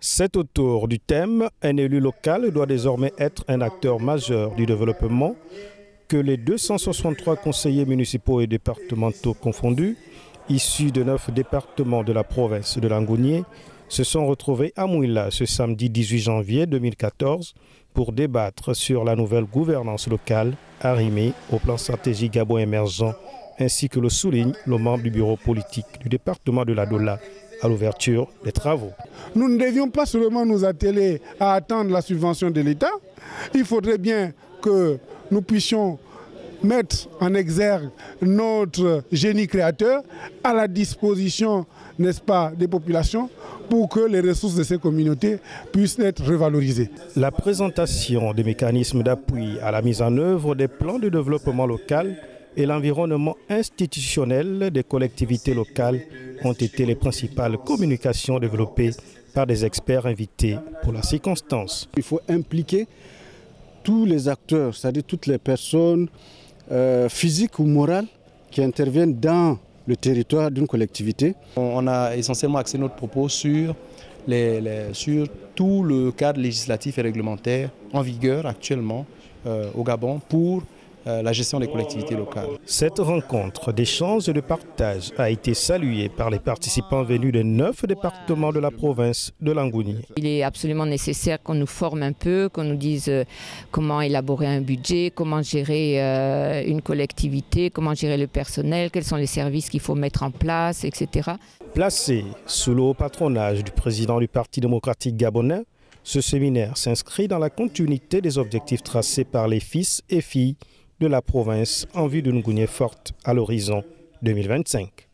C'est autour du thème « Un élu local doit désormais être un acteur majeur du développement » que les 263 conseillers municipaux et départementaux confondus, issus de 9 départements de la province de Langounié, se sont retrouvés à Mouila ce samedi 18 janvier 2014 pour débattre sur la nouvelle gouvernance locale arrimée au plan stratégique Gabon émergent, ainsi que le souligne le membre du bureau politique du département de la Dola à l'ouverture des travaux. Nous ne devions pas seulement nous atteler à attendre la subvention de l'État. Il faudrait bien que nous puissions mettre en exergue notre génie créateur à la disposition, n'est-ce pas, des populations pour que les ressources de ces communautés puissent être revalorisées. La présentation des mécanismes d'appui à la mise en œuvre des plans de développement local et l'environnement institutionnel des collectivités locales ont été les principales communications développées par des experts invités pour la circonstance. Il faut impliquer tous les acteurs, c'est-à-dire toutes les personnes physiques ou morales qui interviennent dans le territoire d'une collectivité. On a essentiellement axé notre propos sur tout le cadre législatif et réglementaire en vigueur actuellement au Gabon pour la gestion des collectivités locales. Cette rencontre d'échange et de partage a été saluée par les participants venus de 9 départements de la province de Langounié. Il est absolument nécessaire qu'on nous forme un peu, qu'on nous dise comment élaborer un budget, comment gérer une collectivité, comment gérer le personnel, quels sont les services qu'il faut mettre en place, etc. Placé sous le haut patronage du président du Parti démocratique gabonais, ce séminaire s'inscrit dans la continuité des objectifs tracés par les fils et filles de la province en vue d'une Ngounié forte à l'horizon 2025.